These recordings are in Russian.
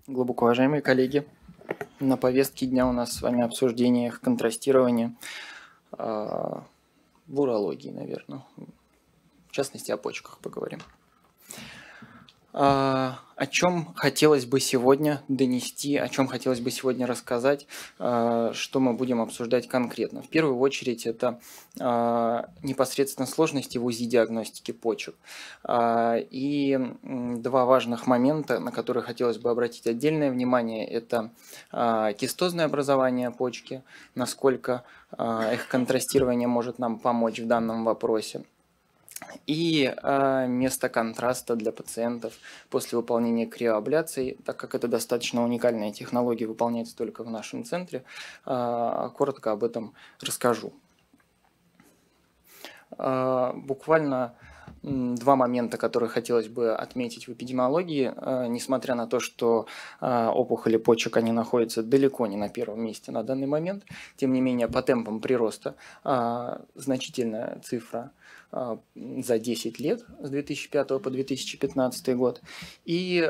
Глубоко уважаемые коллеги, на повестке дня у нас с вами обсуждение их контрастирования в урологии, наверное. В частности, о почках поговорим. О чем хотелось бы сегодня донести, о чем хотелось бы сегодня рассказать, что мы будем обсуждать конкретно. В первую очередь это непосредственно сложности в УЗИ-диагностике почек. И два важных момента, на которые хотелось бы обратить отдельное внимание, это кистозное образование почки, насколько их контрастирование может нам помочь в данном вопросе. И место контраста для пациентов после выполнения криоабляции, так как это достаточно уникальная технология, выполняется только в нашем центре, коротко об этом расскажу. Буквально два момента, которые хотелось бы отметить в эпидемиологии, несмотря на то, что опухоли почек, они находятся далеко не на первом месте на данный момент, тем не менее по темпам прироста значительная цифра за 10 лет с 2005 по 2015 год. И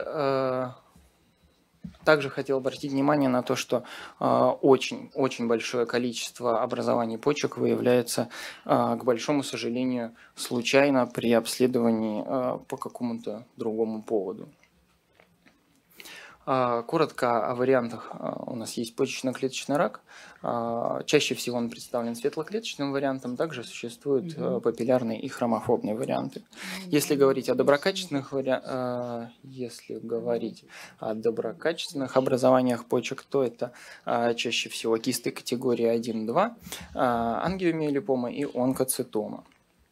также хотел обратить внимание на то, что очень большое количество образований почек выявляется, к большому сожалению, случайно при обследовании по какому-то другому поводу. Коротко о вариантах. У нас есть почечно-клеточный рак. Чаще всего он представлен светлоклеточным вариантом. Также существуют папиллярные и хромофобные варианты. Если говорить о доброкачественных образованиях почек, то это чаще всего кисты категории 1-2, ангиомиолипома и онкоцитома.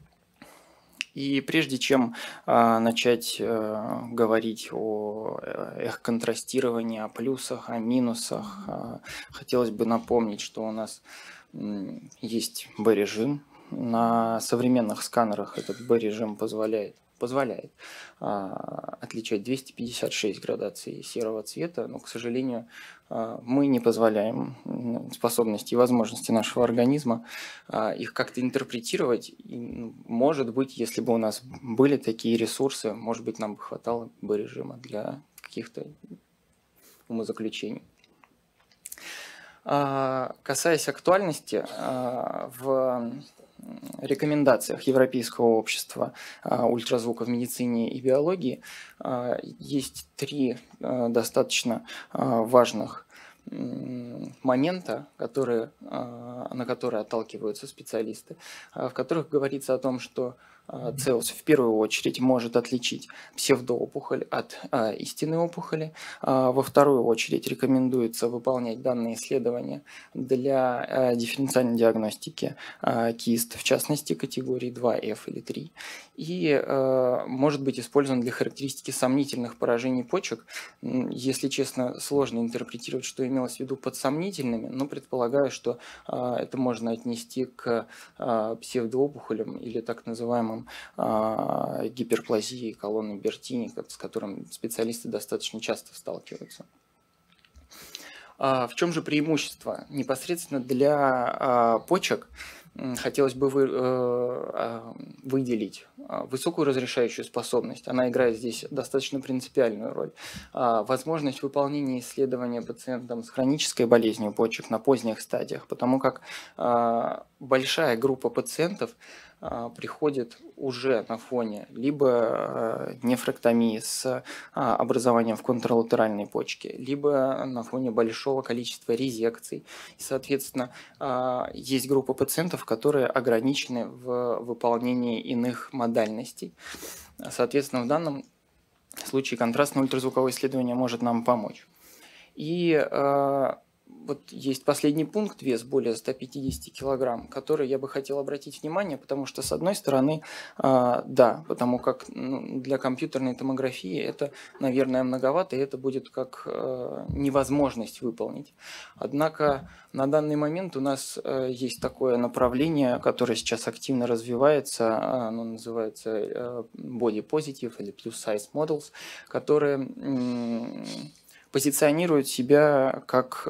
И прежде чем начать говорить о их контрастировании, о плюсах, о минусах, хотелось бы напомнить, что у нас есть B-режим. На современных сканерах этот B-режим позволяет отличать 256 градаций серого цвета, но, к сожалению, мы не позволяем способности и возможности нашего организма их как-то интерпретировать. И, может быть, если бы у нас были такие ресурсы, может быть, нам бы хватало B-режима для каких-то умозаключений. Касаясь актуальности, в рекомендациях Европейского общества ультразвука в медицине и биологии есть три достаточно важных момента, на которые отталкиваются специалисты, в которых говорится о том, что ЦЕУС в первую очередь может отличить псевдоопухоль от истинной опухоли. Во вторую очередь рекомендуется выполнять данные исследования для дифференциальной диагностики кист, в частности категории 2F или 3. И может быть использован для характеристики сомнительных поражений почек. Если честно, сложно интерпретировать, что имелось в виду под сомнительными, но предполагаю, что это можно отнести к псевдоопухолям или так называемым гиперплазии колонны Бертини, с которым специалисты достаточно часто сталкиваются. В чем же преимущество? Непосредственно для почек хотелось бы выделить высокую разрешающую способность. Она играет здесь достаточно принципиальную роль. Возможность выполнения исследования пациентам с хронической болезнью почек на поздних стадиях, потому как большая группа пациентов приходит уже на фоне либо нефректомии с образованием в контралатеральной почке, либо на фоне большого количества резекций. И, соответственно, есть группа пациентов, которые ограничены в выполнении иных модальностей. Соответственно, в данном случае контрастное ультразвуковое исследование может нам помочь. И вот есть последний пункт, вес более 150 килограмм, который я бы хотел обратить внимание, потому что, с одной стороны, да, потому как для компьютерной томографии это, наверное, многовато, и это будет как невозможность выполнить. Однако на данный момент у нас есть такое направление, которое сейчас активно развивается, оно называется Body Positive или Plus Size Models, которые позиционируют себя как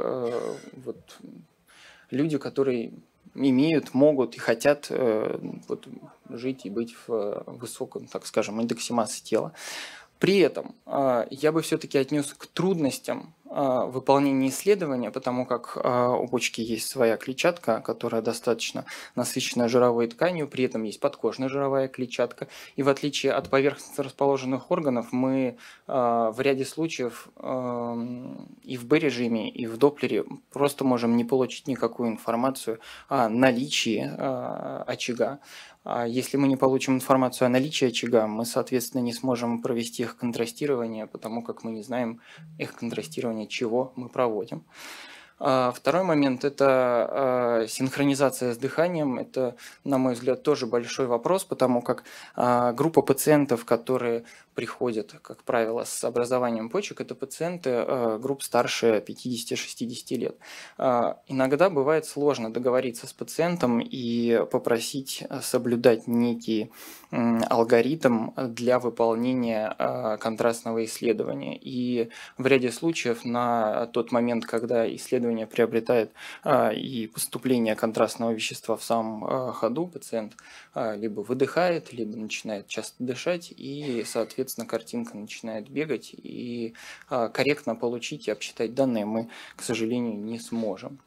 люди, которые имеют, могут и хотят жить и быть в высоком, так скажем, индексе массы тела. При этом я бы все-таки отнес к трудностям выполнения исследования, потому как у почки есть своя клетчатка, которая достаточно насыщена жировой тканью, при этом есть подкожная жировая клетчатка. И в отличие от поверхностно расположенных органов, мы в ряде случаев и в Б-режиме, и в Доплере просто можем не получить никакую информацию о наличии очага. Если мы не получим информацию о наличии очага, мы, соответственно, не сможем провести их контрастирование, потому как мы не знаем их контрастирование, чего мы проводим. Второй момент – это синхронизация с дыханием. Это, на мой взгляд, тоже большой вопрос, потому как группа пациентов, которые приходят, как правило, с образованием почек, это пациенты групп старше 50-60 лет. Иногда бывает сложно договориться с пациентом и попросить соблюдать некий алгоритм для выполнения контрастного исследования. И в ряде случаев на тот момент, когда исследование приобретает и поступление контрастного вещества в самом ходу, пациент либо выдыхает, либо начинает часто дышать, и, соответственно, картинка начинает бегать, и корректно получить и обсчитать данные мы, к сожалению, не сможем.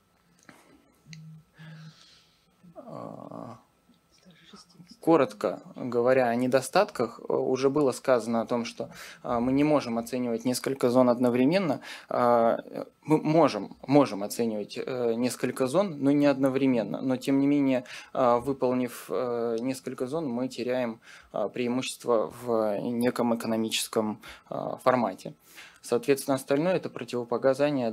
Коротко говоря о недостатках, уже было сказано о том, что мы не можем оценивать несколько зон одновременно. Мы можем оценивать несколько зон, но не одновременно. Но тем не менее, выполнив несколько зон, мы теряем преимущество в неком экономическом формате. Соответственно, остальное – это противопоказания,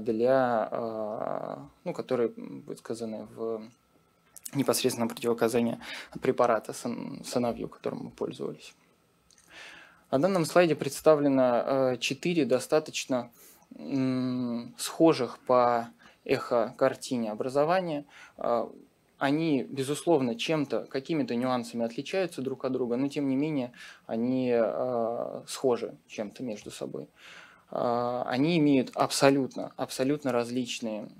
которые высказаны в непосредственно противопоказания препарата Сыновью, которым мы пользовались. На данном слайде представлено 4 достаточно схожих по эхокартине образования. Они, безусловно, чем-то, какими-то нюансами отличаются друг от друга, но тем не менее они схожи чем-то между собой. Они имеют абсолютно различные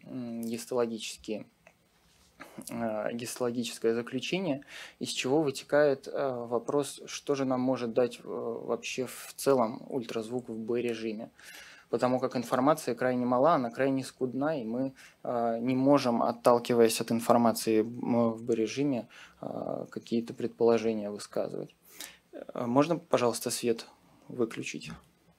гистологическое заключение, из чего вытекает вопрос, что же нам может дать вообще в целом ультразвук в Б-режиме. Потому как информация крайне мала, она крайне скудна, и мы не можем, отталкиваясь от информации в Б-режиме, какие-то предположения высказывать. Можно, пожалуйста, свет выключить?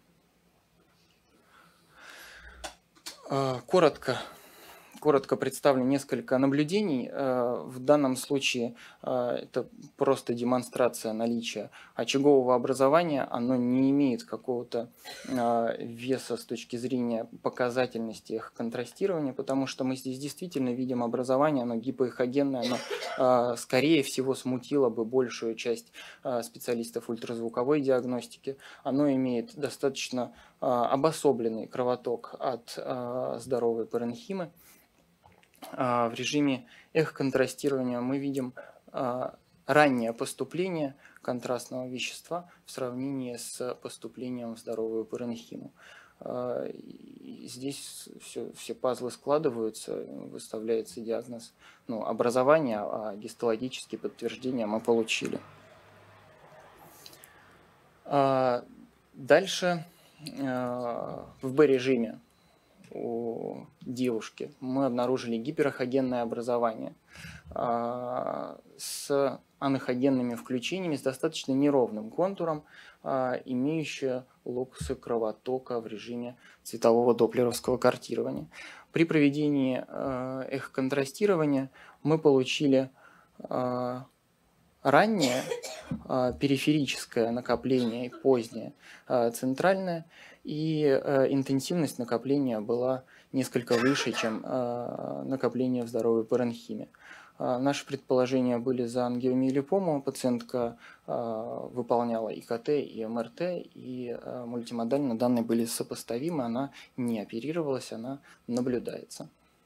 Коротко представлю несколько наблюдений. В данном случае это просто демонстрация наличия очагового образования. Оно не имеет какого-то веса с точки зрения показательности их контрастирования, потому что мы здесь действительно видим образование, оно гипоэхогенное, оно, скорее всего, смутило бы большую часть специалистов ультразвуковой диагностики. Оно имеет достаточно обособленный кровоток от здоровой паренхимы. В режиме эхоконтрастирования мы видим раннее поступление контрастного вещества в сравнении с поступлением в здоровую паренхиму. Здесь все пазлы складываются, выставляется диагноз образования, а гистологические подтверждения мы получили. Дальше в Б-режиме у девушки мы обнаружили гиперэхогенное образование с анэхогенными включениями, с достаточно неровным контуром, имеющее локусы кровотока в режиме цветового доплеровского картирования. При проведении эхоконтрастирования мы получили раннее периферическое накопление и позднее центральное, и интенсивность накопления была несколько выше, чем накопление в здоровой паренхиме. Наши предположения были за ангиомиелипому. Пациентка выполняла ИКТ и МРТ, и мультимодально данные были сопоставимы. Она не оперировалась, она наблюдается.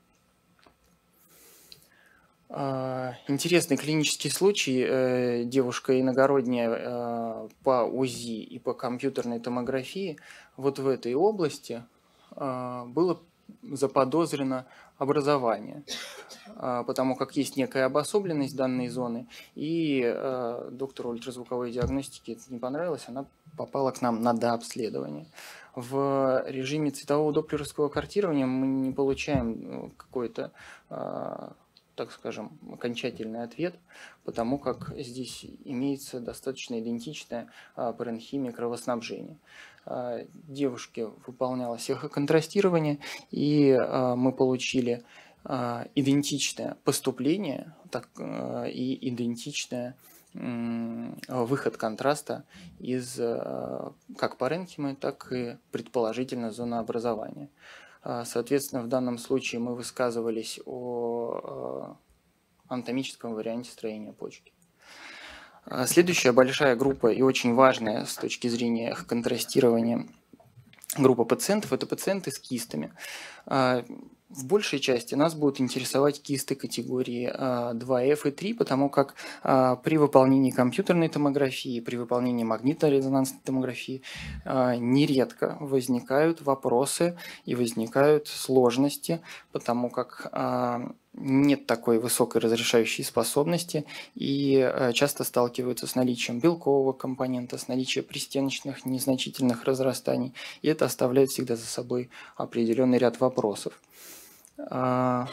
Интересный клинический случай. Девушка иногородняя по УЗИ и по компьютерной томографии. Вот в этой области было заподозрено образование, потому как есть некая обособленность данной зоны, и доктору ультразвуковой диагностики это не понравилось, она попала к нам на дообследование. В режиме цветового доплеровского картирования мы не получаем какой-то, так скажем, окончательный ответ, потому как здесь имеется достаточно идентичное паренхимия кровоснабжения. Девушке выполнялось эхоконтрастирование, и мы получили идентичное поступление и идентичное выход контраста из как паренхимы, так и предположительно зонообразования. Соответственно, в данном случае мы высказывались о анатомическом варианте строения почки. Следующая большая группа и очень важная с точки зрения контрастирования группа пациентов – это пациенты с кистами. В большей части нас будут интересовать кисты категории 2F и 3, потому как при выполнении компьютерной томографии, при выполнении магнитно-резонансной томографии нередко возникают вопросы и возникают сложности, потому как нет такой высокой разрешающей способности и часто сталкиваются с наличием белкового компонента, с наличием пристеночных незначительных разрастаний, и это оставляет всегда за собой определенный ряд вопросов. В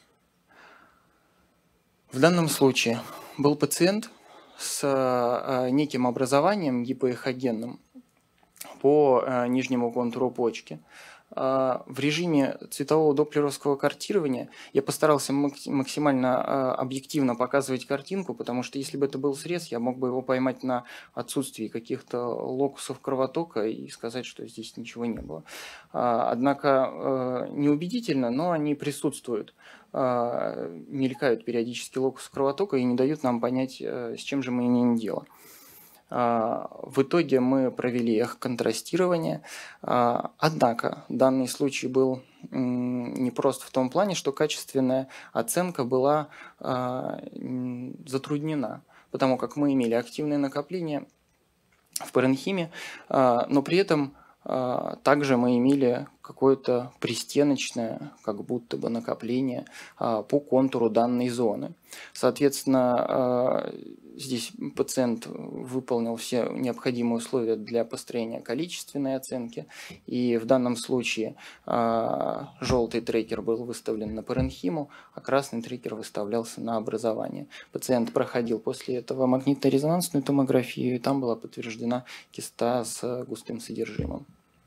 данном случае был пациент с неким образованием гипоэхогенным по нижнему контуру почки. В режиме цветового доплеровского картирования я постарался максимально объективно показывать картинку, потому что если бы это был срез, я мог бы его поймать на отсутствии каких-то локусов кровотока и сказать, что здесь ничего не было. Однако неубедительно, но они присутствуют. Мелькают периодически локусы кровотока и не дают нам понять, с чем же мы имеем дело. В итоге мы провели эхоконтрастирование, однако данный случай был непрост в том плане, что качественная оценка была затруднена, потому как мы имели активное накопление в паренхиме, но при этом также мы имели какое-то пристеночное, как будто бы накопление по контуру данной зоны. Соответственно, здесь пациент выполнил все необходимые условия для построения количественной оценки, и в данном случае желтый трекер был выставлен на паренхиму, а красный трекер выставлялся на образование. Пациент проходил после этого магнитно-резонансную томографию, и там была подтверждена киста с густым содержимым.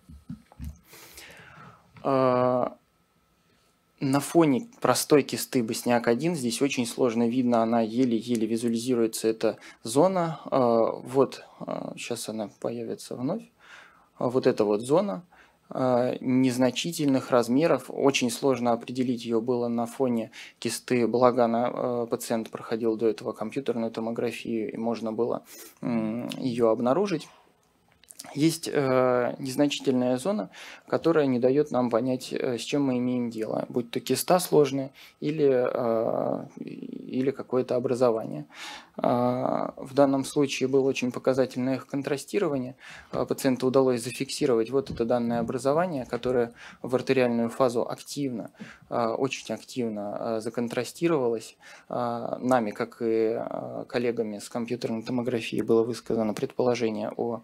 На фоне простой кисты Босняк-1 здесь очень сложно видно, она еле-еле визуализируется, эта зона. Вот, сейчас она появится вновь. Вот эта вот зона незначительных размеров. Очень сложно определить ее было на фоне кисты, благо пациент проходил до этого компьютерную томографию, и можно было ее обнаружить. Есть незначительная зона, которая не дает нам понять, с чем мы имеем дело, будь то киста сложная или какое-то образование. В данном случае было очень показательное их контрастирование. Пациенту удалось зафиксировать вот это данное образование, которое в артериальную фазу активно, очень активно законтрастировалось. Нами, как и коллегами с компьютерной томографией, было высказано предположение о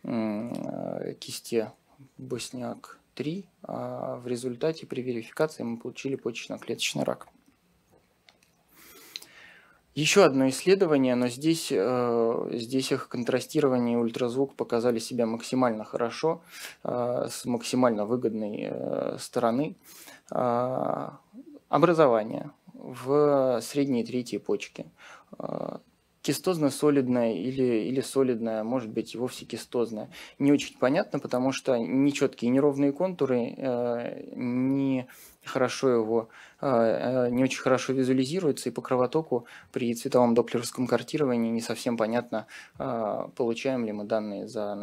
кисте Босняк-3, а в результате при верификации мы получили почечно-клеточный рак. Еще одно исследование, но здесь их контрастирование и ультразвук показали себя максимально хорошо, с максимально выгодной стороны. Образование в средней трети почки. Кистозно-солидная или солидная, может быть, и вовсе кистозная. Не очень понятно, потому что нечеткие неровные контуры не очень хорошо визуализируются, и по кровотоку при цветовом доплеровском картировании не совсем понятно, получаем ли мы данные за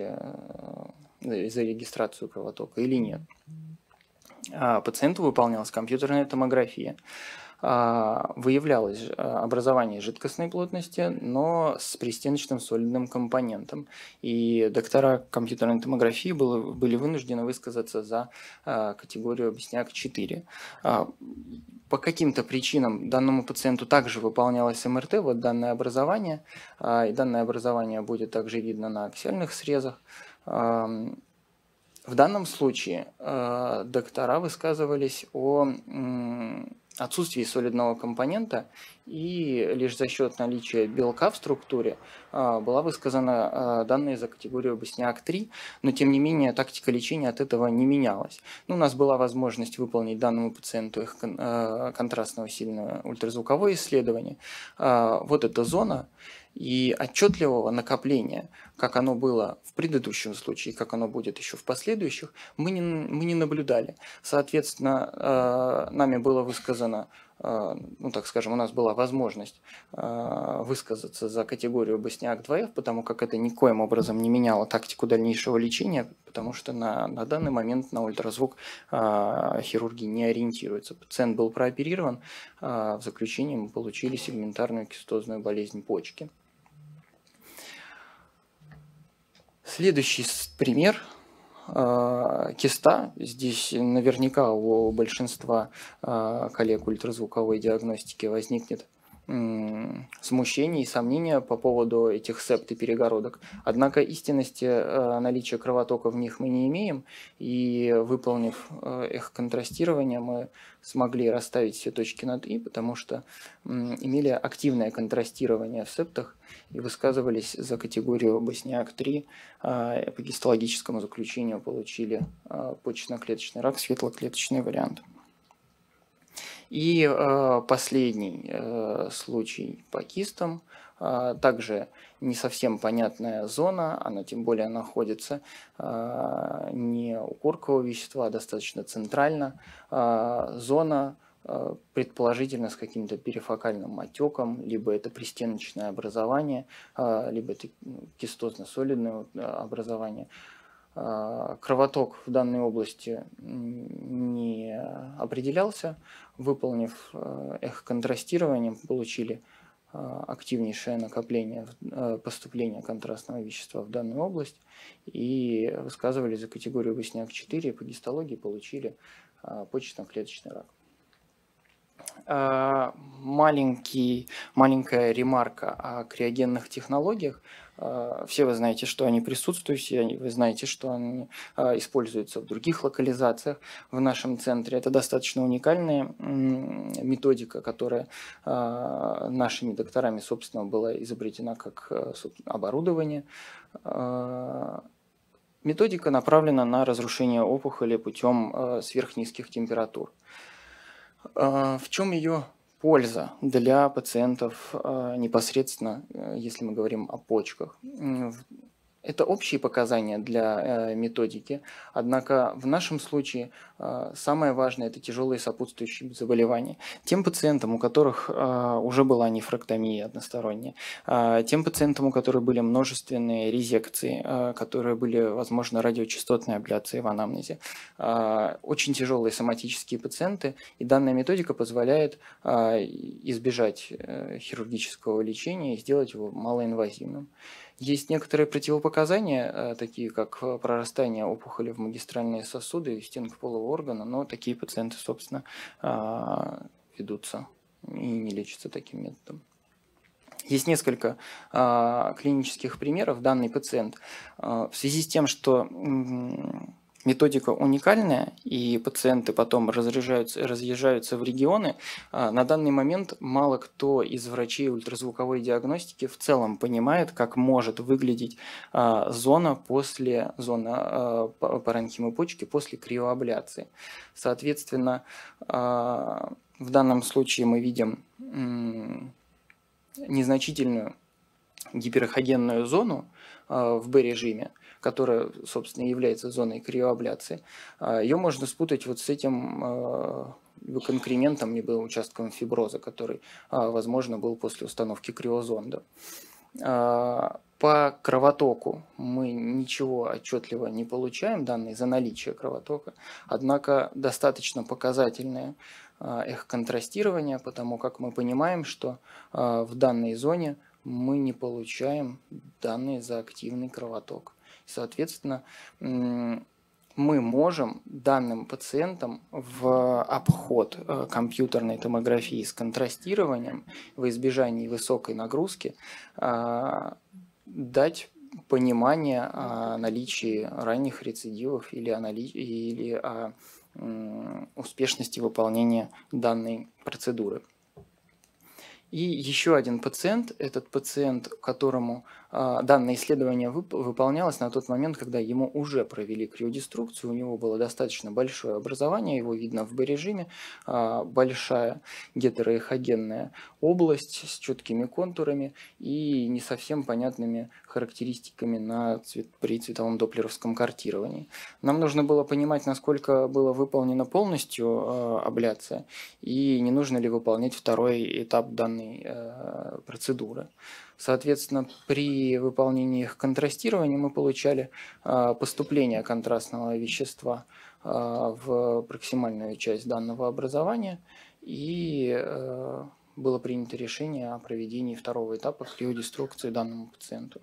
регистрацию кровотока или нет. Пациенту выполнялась компьютерная томография. выявлялось образование жидкостной плотности, но с пристеночным солидным компонентом. И доктора компьютерной томографии были вынуждены высказаться за категорию Бесняк-4. По каким-то причинам данному пациенту также выполнялось МРТ, вот данное образование, и данное образование будет также видно на аксиальных срезах. В данном случае доктора высказывались о отсутствии солидного компонента, и лишь за счет наличия белка в структуре была высказана данные за категорию Босняк-3, но тем не менее тактика лечения от этого не менялась. У нас была возможность выполнить данному пациенту их контрастное сильное ультразвуковое исследование. Вот эта зона, и отчетливого накопления, как оно было в предыдущем случае, как оно будет еще в последующих, мы не наблюдали. Соответственно, нами было высказано, ну так скажем, у нас была возможность высказаться за категорию Босняк-2F, потому как это никоим образом не меняло тактику дальнейшего лечения, потому что на данный момент на ультразвук хирурги не ориентируются. Пациент был прооперирован, в заключении мы получили сегментарную кистозную болезнь почки. Следующий пример киста. Здесь наверняка у большинства коллег ультразвуковой диагностики возникнет смущение и сомнения по поводу этих септ и перегородок. Однако истинности наличия кровотока в них мы не имеем, и выполнив эхоконтрастирование, мы смогли расставить все точки над «и», потому что имели активное контрастирование в септах и высказывались за категорию Босняк-3. По гистологическому заключению получили почечно-клеточный рак, светлоклеточный вариант. И последний случай по кистам. Также не совсем понятная зона, она тем более находится не у коркового вещества, а достаточно центрально. Зона предположительно с каким-то перифокальным отеком, либо это пристеночное образование, либо это кистозно-солидное образование. Кровоток в данной области не определялся. Выполнив эхоконтрастирование, получили активнейшее накопление поступления контрастного вещества в данную область и высказывались за категорию Босняк-4, по гистологии получили почечно-клеточный рак. Маленькая ремарка о криогенных технологиях. Все вы знаете, что они присутствуют, все вы знаете, что они используются в других локализациях в нашем центре. Это достаточно уникальная методика, которая нашими докторами, собственно, была изобретена как оборудование. Методика направлена на разрушение опухоли путем сверхнизких температур. В чем ее польза для пациентов непосредственно, если мы говорим о почках? Это общие показания для методики, однако в нашем случае самое важное – это тяжелые сопутствующие заболевания. Тем пациентам, у которых уже была нефрактомия односторонняя, тем пациентам, у которых были множественные резекции, которые были, возможно, радиочастотные абляции в анамнезе, очень тяжелые соматические пациенты, и данная методика позволяет избежать хирургического лечения и сделать его малоинвазивным. Есть некоторые противопоказания, такие как прорастание опухоли в магистральные сосуды и стенки полового органа, но такие пациенты, собственно, ведутся и не лечатся таким методом. Есть несколько клинических примеров. Данный пациент в связи с тем, что методика уникальная, и пациенты потом разъезжаются в регионы. На данный момент мало кто из врачей ультразвуковой диагностики в целом понимает, как может выглядеть зона паренхимы почки после криоабляции. Соответственно, в данном случае мы видим незначительную гиперэхогенную зону в Б-режиме, которая, собственно, является зоной криоабляции. Ее можно спутать вот с этим конкрементом, либо участком фиброза, который, возможно, был после установки криозонда. По По кровотоку мы ничего отчетливо не получаем, данные за наличие кровотока, однако достаточно показательное эхоконтрастирование, потому как мы понимаем, что в данной зоне мы не получаем данные за активный кровоток. Соответственно, мы можем данным пациентам в обход компьютерной томографии с контрастированием во избежании высокой нагрузки дать понимание о наличии ранних рецидивов или о успешности выполнения данной процедуры. И еще один пациент, этот пациент, которому данное исследование выполнялось на тот момент, когда ему уже провели криодеструкцию, у него было достаточно большое образование, его видно в Б-режиме, большая гетероэхогенная область с четкими контурами и не совсем понятными характеристиками при цветовом доплеровском картировании. Нам нужно было понимать, насколько была выполнена полностью абляция и не нужно ли выполнять второй этап данной процедуры. Соответственно, при выполнении их контрастирования мы получали поступление контрастного вещества в проксимальную часть данного образования, и было принято решение о проведении второго этапа криодеструкции данному пациенту.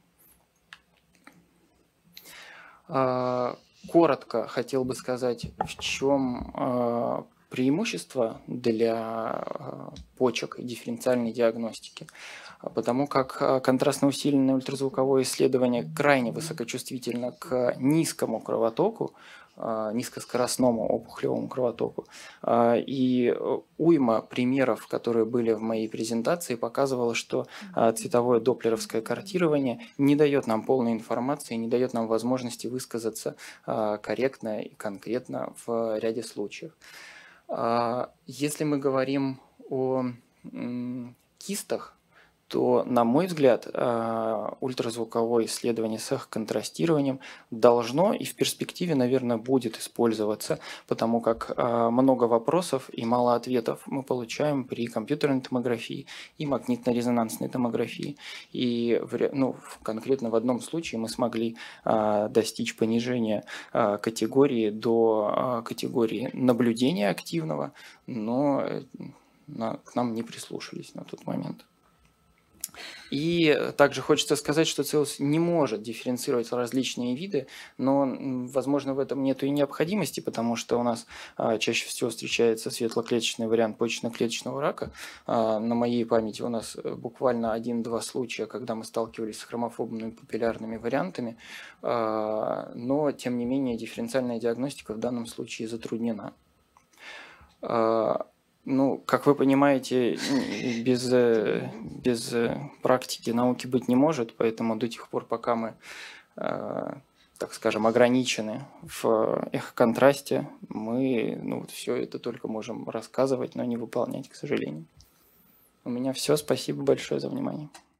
Коротко хотел бы сказать, в чем преимущество для почек и дифференциальной диагностики, потому как контрастно-усиленное ультразвуковое исследование крайне высокочувствительно к низкому кровотоку, низкоскоростному опухолевому кровотоку. И уйма примеров, которые были в моей презентации, показывала, что цветовое доплеровское картирование не дает нам полной информации, не дает нам возможности высказаться корректно и конкретно в ряде случаев. Если мы говорим о кистах, то, на мой взгляд, ультразвуковое исследование с эхоконтрастированием должно и в перспективе, наверное, будет использоваться, потому как много вопросов и мало ответов мы получаем при компьютерной томографии и магнитно-резонансной томографии. И конкретно в одном случае мы смогли достичь понижения категории до категории наблюдения активного, но к нам не прислушались на тот момент. И также хочется сказать, что CELS не может дифференцировать различные виды, но, возможно, в этом нет и необходимости, потому что у нас чаще всего встречается светлоклеточный вариант почечно-клеточного рака. На моей памяти у нас буквально 1-2 случая, когда мы сталкивались с хромофобными папиллярными вариантами, но, тем не менее, дифференциальная диагностика в данном случае затруднена. Как вы понимаете, без практики науки быть не может, поэтому до тех пор, пока мы, так скажем, ограничены в эхоконтрасте, мы все это только можем рассказывать, но не выполнять, к сожалению. У меня все. Спасибо большое за внимание.